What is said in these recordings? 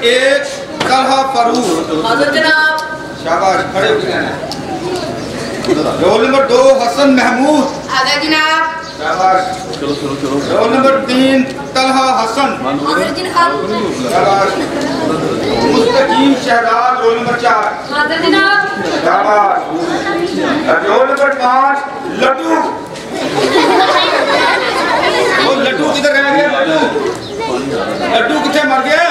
1 तलहा फरूक। हाजिर जनाब। शाबाश, खड़े हो गए। Roll number 2 Hasan Mahmood. हाजिर जनाब। शाबाश। चलो चलो चलो। Roll number 3 Talha Hasan. हाजिर जनाब। शाबाश। मुस्तकीम शहजाद रोल नंबर 4। हाजिर जनाब। शाबाश। Roll number 5 Laddu. वो लड्डू किधर रह गया? लड्डू कितने मर गया?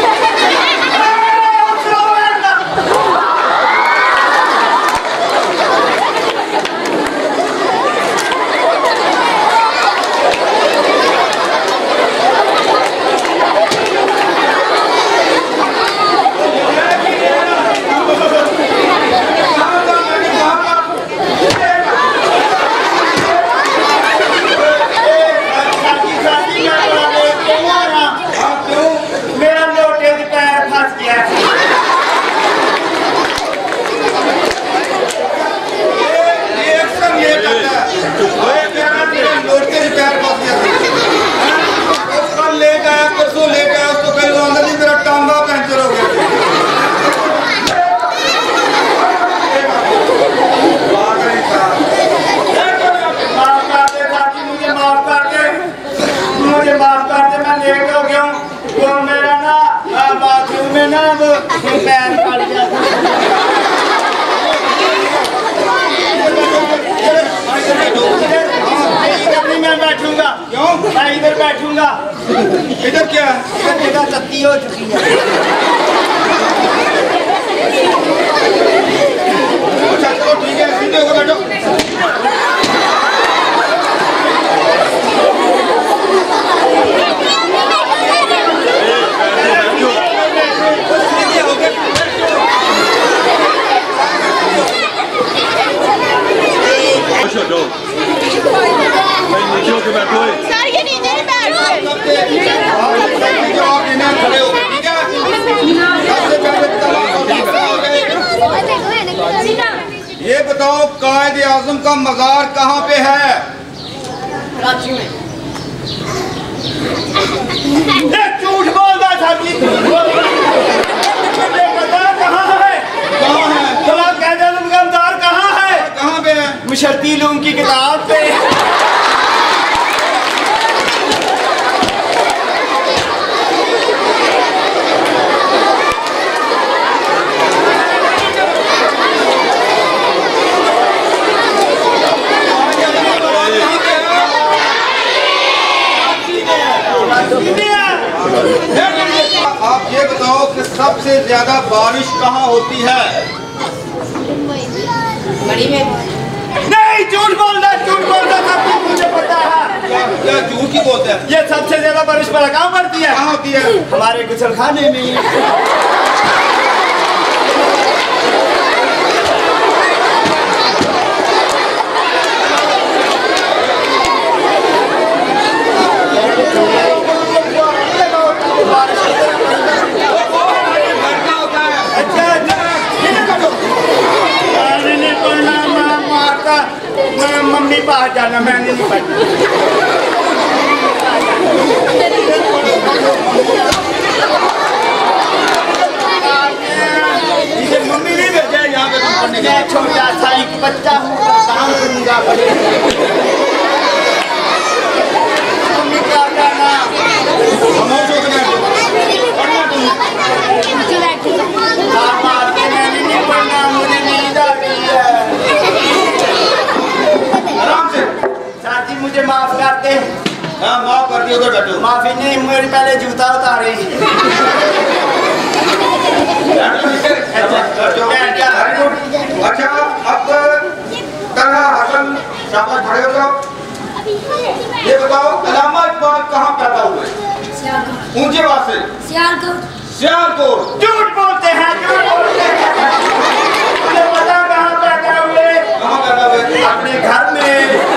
इधर बैठूंगा। इधर क्या? इधर जगह तत्ती हो चुकी है। अच्छा चलो ठीक है, सीधे होकर बैठो। सर ये नीचे नहीं बैठ ये बताओ कायद आजम का मजार कहाँ पे है? कराची में। झूठ बोल रहा था जी। मजार कहाँ है? कहाँ है? तो कायद आजम का मजार कहाँ है? कहाँ पे है? मुशर्रती लोगों की किताब पे। आप ये बताओ कि सबसे ज्यादा बारिश कहाँ होती है? बड़ी में। नहीं, झूठ बोल रहा, झूठ बोल रहा, सब कुछ मुझे पता है। क्या झूठ की बोलते हैं? ये सबसे ज्यादा बारिश पर कहाँ पड़ती है? कहाँ होती है? हमारे गुसलखाने में। मम्मी बाहर जाना, मैंने नहीं पढ़ना। मम्मी नहीं भेजा यहाँ पे पढ़ने। मैं छोटा सा एक बच्चा हूँ, काम करूँगा। मम्मी का जाना। मैंने नहीं पढ़ना, मुझे नींद आ गई है। साथी मुझे माफ कर दे। हाँ माफ कर दियो, उधर बैठो। माफी नहीं, मेरे पहले जूता उतारे। अच्छा अब तलहा हसन शाबाश, खड़े हो जाओ। ये बताओ अल्लामा इकबाल कहाँ पैदा हुए? ऊंचे बात से। सियालकोट। सियालकोट। झूठ बोलते हैं, झूठ बोलते हैं। मुझे पता कहाँ पैदा हुए? कहाँ पैदा हुए? अपने घर में।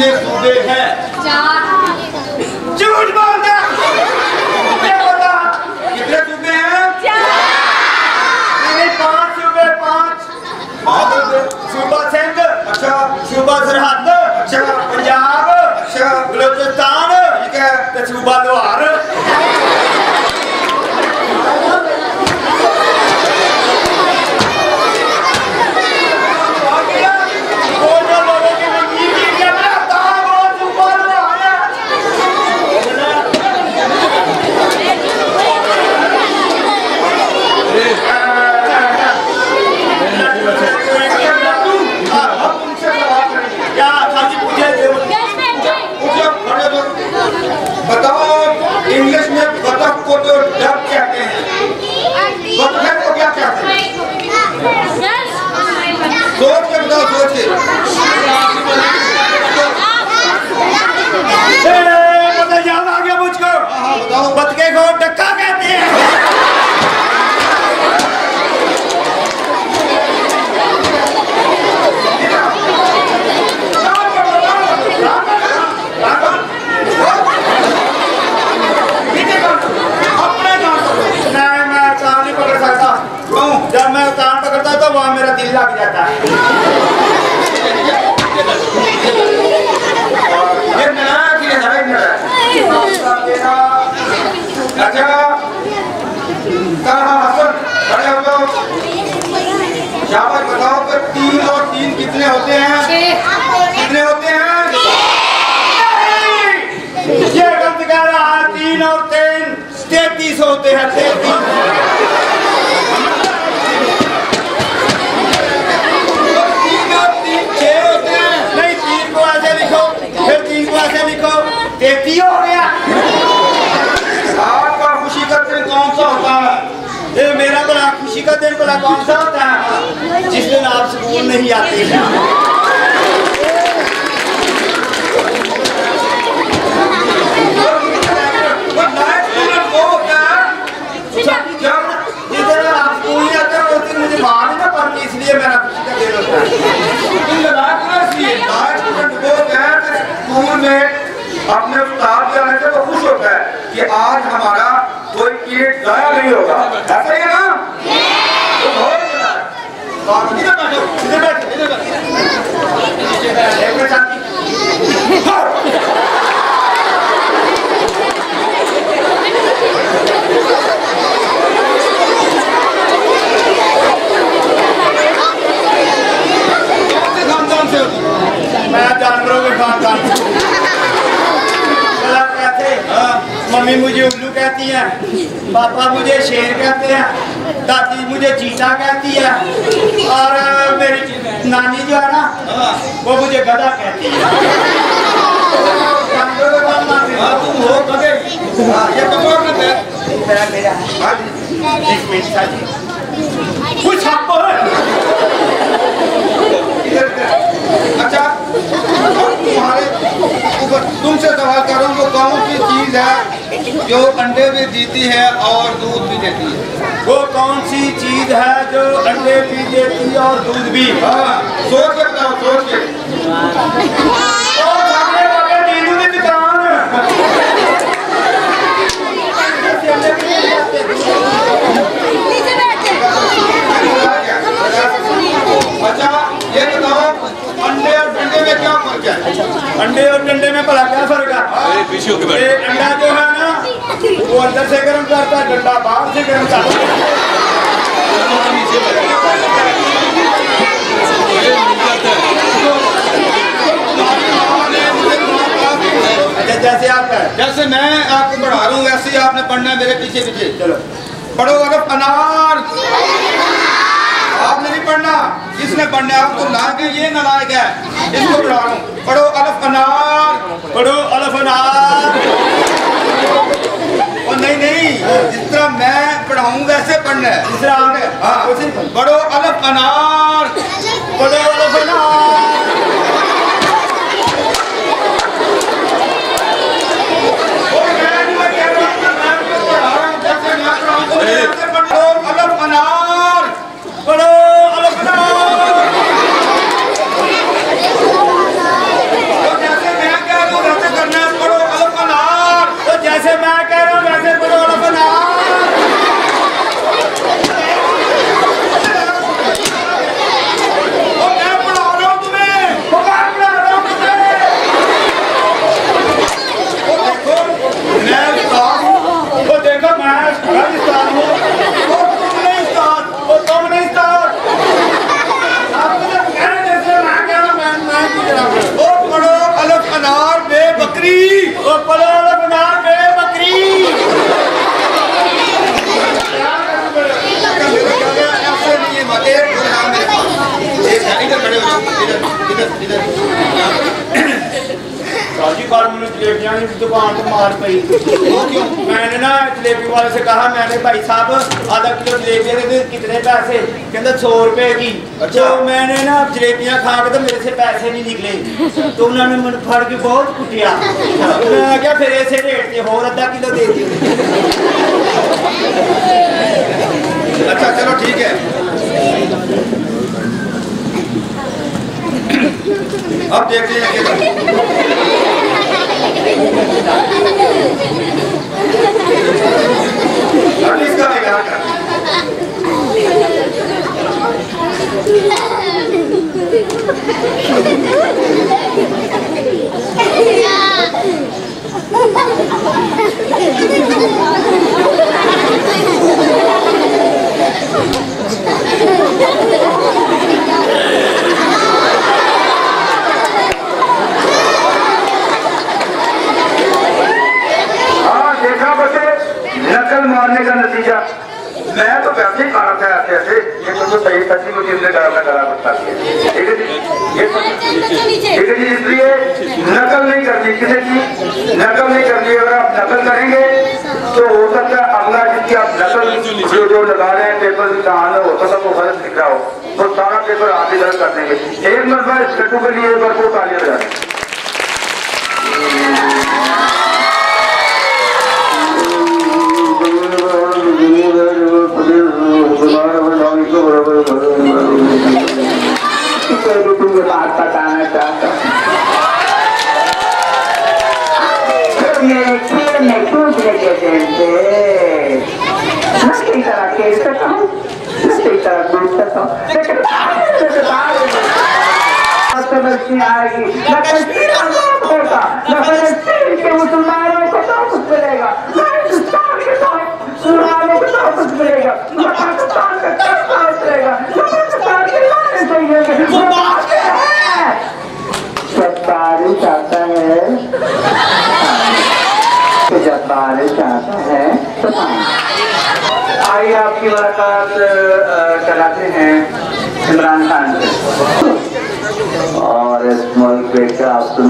कितने सूबे हैं? 4 झूठ बोलता, ये बता कितने सूबे हैं? 5 सूबे, 5 सूबा सिंध, अच्छा सूबा सरहद, अच्छा पंजाब, अच्छा बलोचिस्तान, ठीक है, तो सूबा लोहार। बताओ इंग्लिश में बतख को तो डक कहते हैं, बतख को क्या कहते हैं? सोच के बताओ, सोच के। पता याद आ गया मुझको। हाँ बताओ। बतखे को डक्का कहते हैं। जब मैं कान पकड़ता तो वहां मेरा दिल लग जाता है। ये नया की है, अच्छा कहाँ हसन खड़े हो जाओ। शाबाश, बताओ कि 3 और 3 कितने होते हैं? 6 कितने होते हैं? ये गलत कह रहा है। 3 और 3 33 होते हैं। 33 33 हो गया। आपका खुशी का दिन कौन सा होता है? ये मेरा बड़ा खुशी का दिन बड़ा कौन सा होता है? जिस दिन आप स्कूल नहीं आते हैं। मुझे मार नहीं पड़ती, इसलिए मेरा खुशी का दिन होता है। स्कूल में अपने उस्ताद जाने से तो खुश होता है कि आज हमारा कोई कीट जाया नहीं होगा, ऐसा ही है ना? मैं जानवरों के खानदान। मम्मी मुझे उल्लू कहती है, पापा मुझे शेर कहते हैं, दादी मुझे चीता कहती है, और मेरी नानी जो है ना वो मुझे गधा कहती है। तुम हो गधे? ये मेरा एक मिनट कुछ आपको अच्छा तुम्हारे ऊपर तुमसे सवाल कर रहा हूँ, वो कौन सी चीज है जो अंडे भी देती है और दूध भी देती है? वो कौन सी चीज है जो अंडे भी देती है और दूध भी? हाँ सोच के बताओ, सोच के। दीदू की दुकान। अच्छा ये बताओ अंडे और डंडे में क्या फर्क है? अंडे और डंडे में भला क्या फर्क है? अंडा जो है ना वो अंदर से गर्म करता है, डंडा बाहर से गर्म करता है। अच्छा जैसे आपका, जैसे मैं आपको पढ़ा रहा हूँ वैसे ही आपने पढ़ना है मेरे पीछे पीछे। चलो पढ़ो। अगर अनार आपने नहीं पढ़ना, किसने पढ़ना है? आपको लायक है, ये नालायक है, इसको पढ़ा रहा हूँ। पढ़ो अलफ अनार, पढ़ो अलफ अनार। और नहीं नहीं, जिस तरह मैं पढ़ाऊँ वैसे पढ़ना है, जिस तरह आपने। हाँ पढ़ो अलफ अनार, पढ़ो अलफ अनार। अलफ अनार, पढ़ो अलफ अनार। मेरी दुकान पे मार पई। मैंने ना जलेबी वाले से कहा, मैंने भाई साहब आधा किलो जलेबी दे, कितने पैसे? कहते 100 रुपए की। तो मैंने ना जलेबियां खा के तो मेरे से पैसे नहीं निकले, तो उन्होंने मुझे फड़ के बहुत कुटिया। मैं क्या फिर ऐसे रेट से और आधा किलो दे दिए। अच्छा चलो ठीक है, अब देखते हैं कि अब इसका विचार कर। नकल मारने का नतीजा, मैं तो वैसे ही खाना था ऐसे ऐसे, ये तो सही सच्ची मुझे इसने गला बता दिया। ठीक है जी, ठीक है जी। इसलिए नकल नहीं करनी किसी की, नकल नहीं करनी। अगर आप नकल करेंगे तो हो सकता है अगला जिसकी आप नकल जो लगा रहे हैं पेपर कहां हो सकता है वो गलत लिख रहा हो, तो सारा पेपर आप ही गलत कर देंगे। एक मरतबा इस लड्डू के लिए एक बार को तालियां बजा दें। मुसलमानों को तो कुछ मिलेगा, मुसलमानों को तो कुछ मिलेगा, पाकिस्तान का मिलेगा, जब्बारी चाहता है, जब्बारी चाहता है। आइए आपकी मुलाकात कराते हैं इमरान खान से। और इस मुल्क के काफी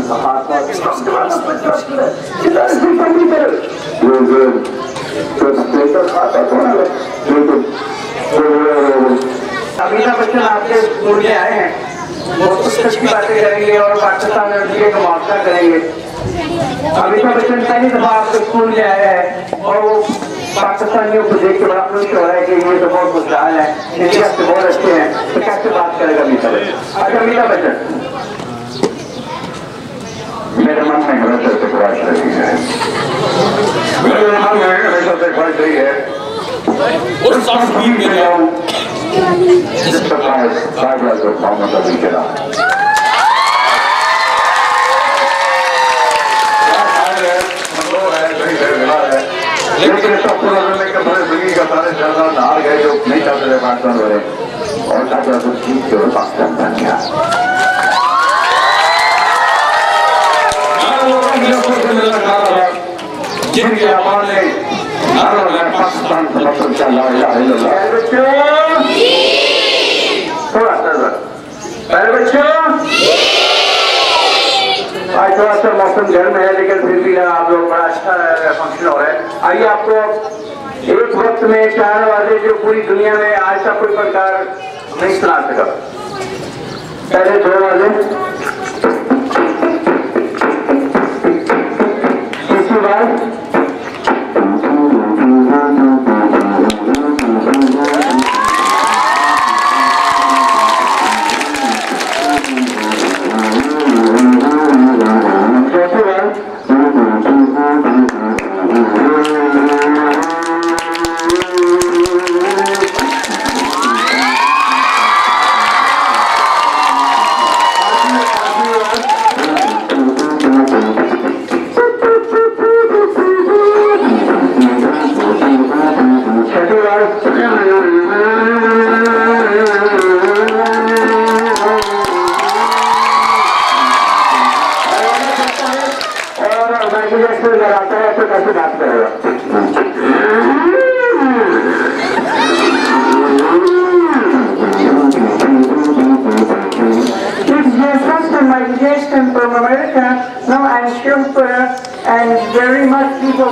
अमिताभ बच्चन आपके स्कूल में आए हैं, वो कुछ अच्छी बातें करेंगे और पाकिस्तान में उनके का मुआवजा करेंगे। अमिताभ बच्चन पहली दफा आपके स्कूल में आया है और वो पाकिस्तानियों को देख के बड़ा खुश हो रहा है कि ये तो बहुत खुशहाल है, इंडिया से बहुत अच्छे हैं, तो कैसे बात करेगा अमिताभ बच्चन? अच्छा अमिताभ बच्चन, मेरे मन में हमेशा से ख्वाहिश रही है, मेरे मन में हमेशा से ख्वाहिश रही है जिस प्रकार मोहम्मद अली चला। लेकिन सब करने के बड़े जिंदगी का सारे शहजाद हार गए जो नहीं चाहते थे पाकिस्तान वाले, और चाहते कुछ जीत के पाकिस्तान बन गया। जिनके आवाज ने पाकिस्तान समर्थन चला थोड़ा सा बच्चों, आज थोड़ा सा मौसम गर्म है लेकिन फिर भी आप लोग बड़ा अच्छा फंक्शन हो रहा है। आइए आपको एक वक्त में 4 आवाजें जो पूरी दुनिया में आज तक कोई प्रकार नहीं सुना सका। पहले 2 आवाजें, दूसरी बार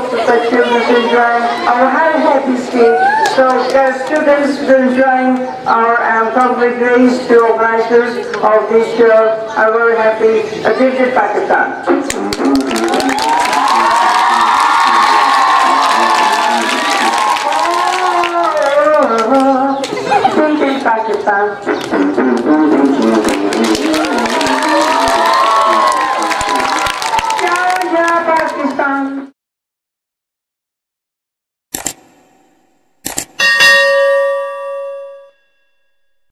hope that students enjoy our high happy speech. So students enjoying our congratulations to organizers of this show. I'm very happy. Visit Pakistan.